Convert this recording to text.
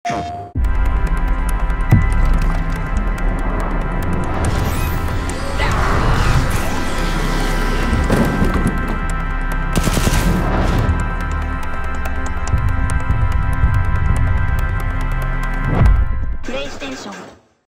プレイステーション